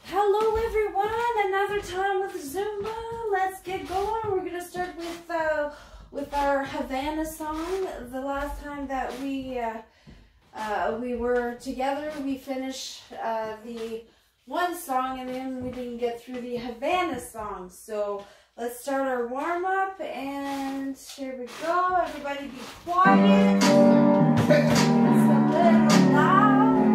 Hello everyone, another time with Zumba. Let's get going. We're going to start with our Havana song. The last time that we were together, we finished the one song and then we didn't get through the Havana song. So let's start our warm-up and here we go. Everybody be quiet. It's a little loud.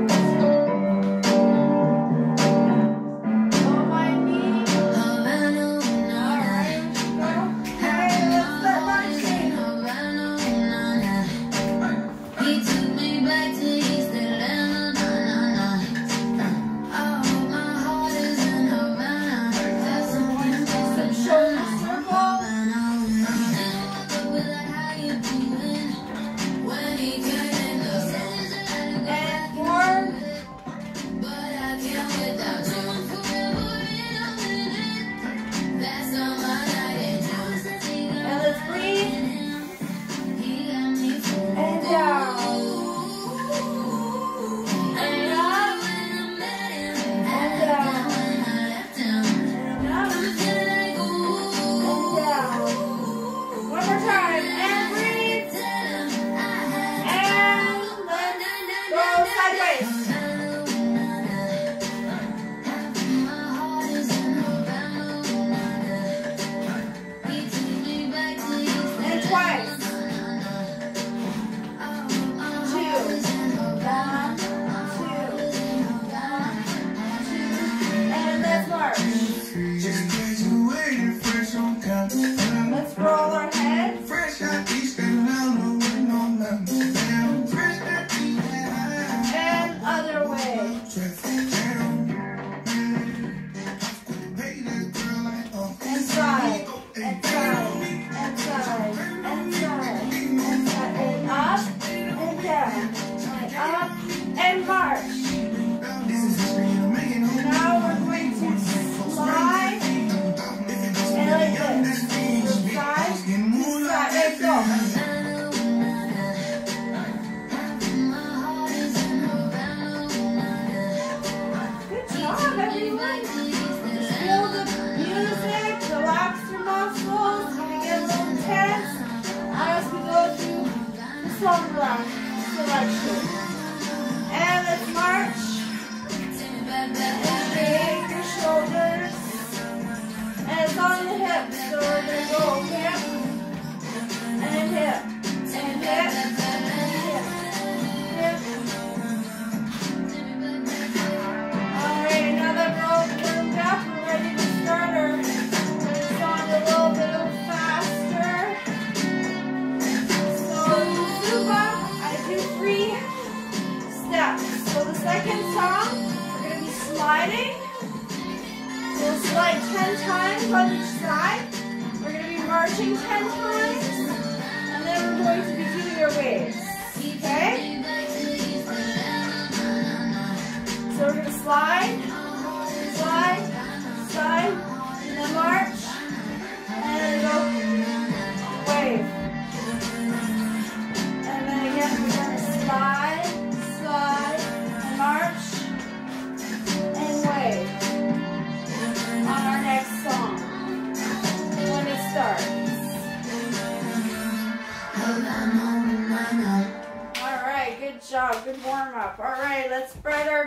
Good warm up. All right, let's spread our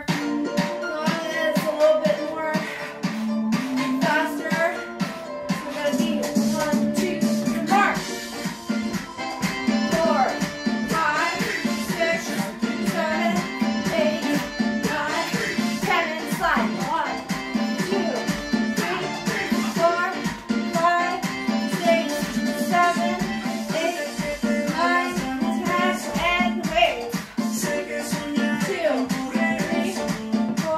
legs a little bit more faster. We're gonna be 1, 2, march. 4, 5, 6, 7, 8, 9, 10, and slide. 1, 2, 3, 4, 5, 6, 7, 8, 9, 10, and wave. 2, 3, 4,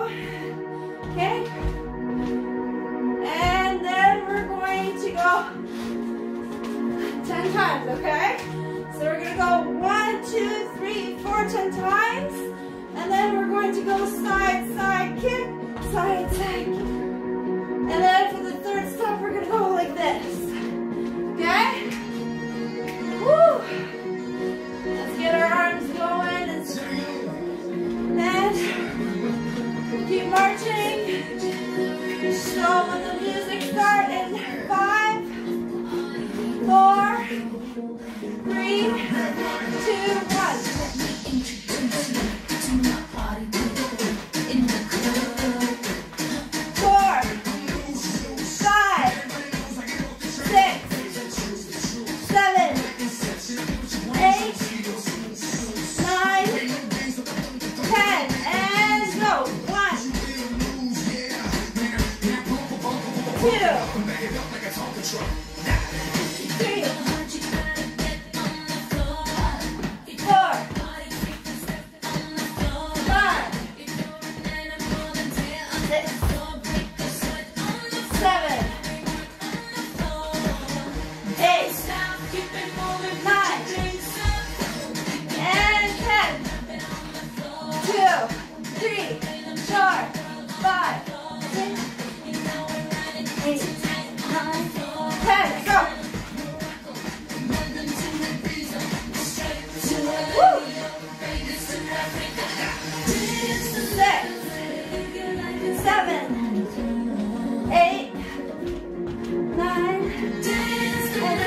Okay? And then we're going to go 10 times, okay? So we're going to go 1, 2, 3, 4, 10 times. And then we're going to go side, side, kick, side, side, kick. And then for the third step, we're going to go like this. Okay? Woo! Let's get our arms going. And keep marching. So when the music starts in 5, 4, 3, 2, 1. 4, 5, 6, 7, 8, 9, 10, and go. 1, 2, 3, 4, 5, 6, 7, 8, 9, and 10. 2, 3, 4, 5, 6, 8, 9, 10. Go. Woo. 6, 7, 8, 9, and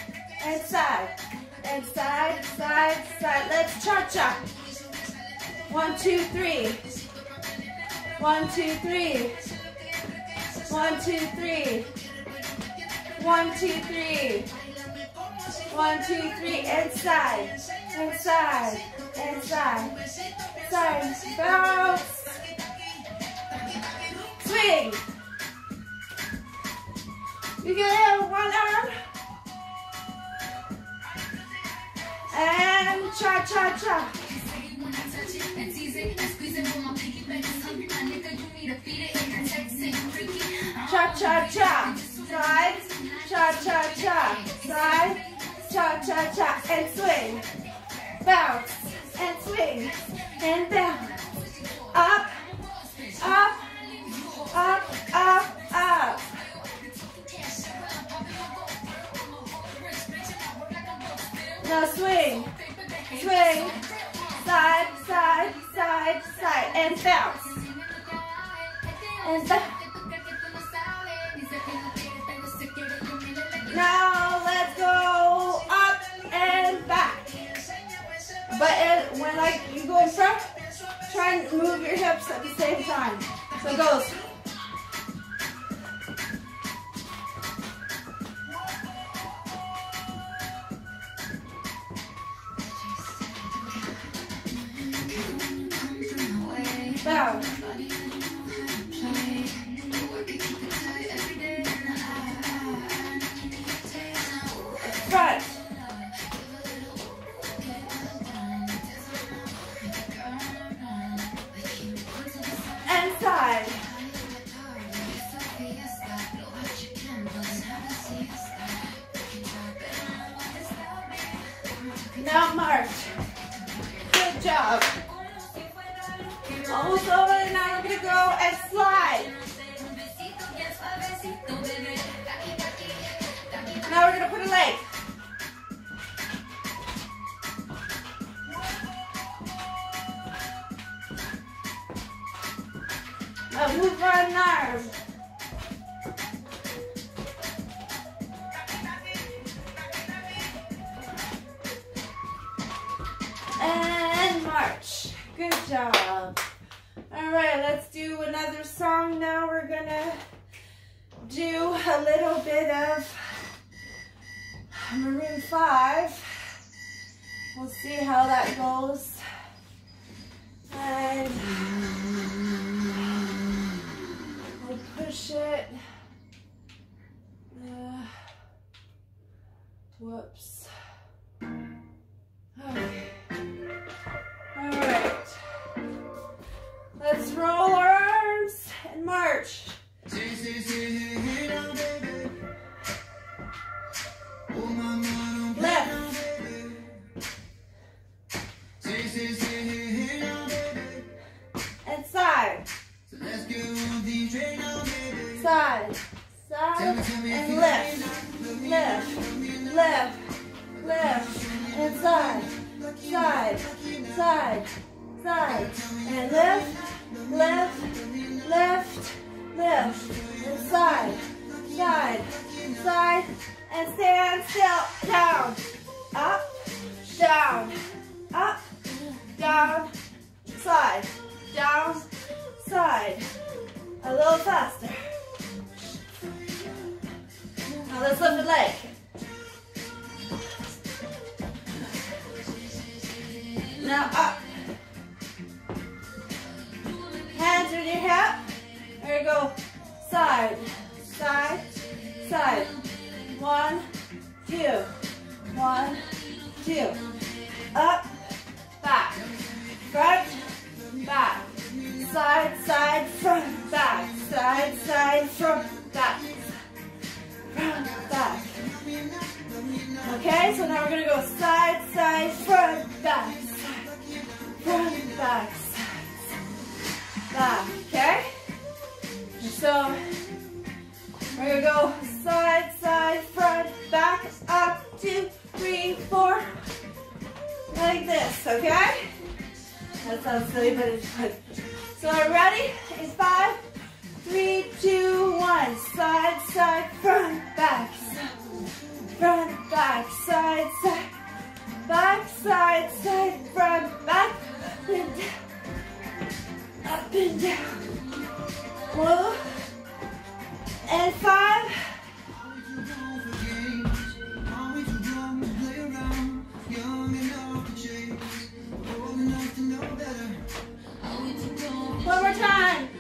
1, 1, 2, 3. 1, 2, 3. 1, 2, 3. 1, 2, 3. 1, 2, 3. Inside. Inside. Inside. Side. Bounce. Swing. You can have one arm. And cha-cha-cha. Cha-cha-cha. Side. Cha-cha-cha. Side. Cha-cha-cha. And swing. Bounce. And swing. And bounce. Up. Up. Up. Up. Up. Now swing, swing, side, side, side, side, and bounce, and bounce. Now let's go up and back. But when like you go in front, try and move your hips at the same time. So it goes. Bounce. Front. And side. Now march. Good job. Almost over, and now we're going to go and slide. Now we're going to put a leg. Now move our arm. And march. Good job. All right, let's do another song now. We're gonna do a little bit of Maroon 5. We'll see how that goes. And we'll push it. Whoops. Okay. All right. Let's roll our arms and march. Left. And side. Side. Side. And left. Left. Left. Left. And side. Side. Side. Side. And left. Left, left, left, and side, side, side, and stand still, down, up, down, up, down, side, down, side, a little faster. Now let's lift the leg. Now up. Hands on your hip. There we go. Side, side, side. 1, 2. 1, 2. Up, back, front, back. Side, side, front, back. Side, side, front, back. Front, back. Okay, so now we're going to go side, side, front, back. Front, back, back, okay? So we're gonna go side, side, front, back, up, 2, 3, 4, like this, okay? That sounds silly, but it's fun. So are you ready? In 5, 3, 2, 1. Side, side, front, back, front, back, side, side, back, side, side, front, back, and down. Whoa. And 5. One more time.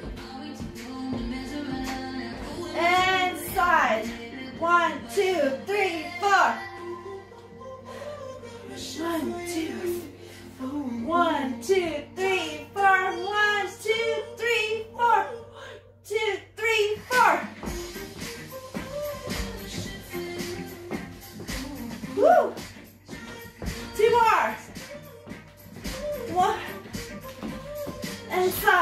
And side. 1, 2, 3, 4. 1, 2, 1, 2, 3, 4. 1, 2, 3, 4. 2, 3, 4. Woo! 2 more. 1. And side.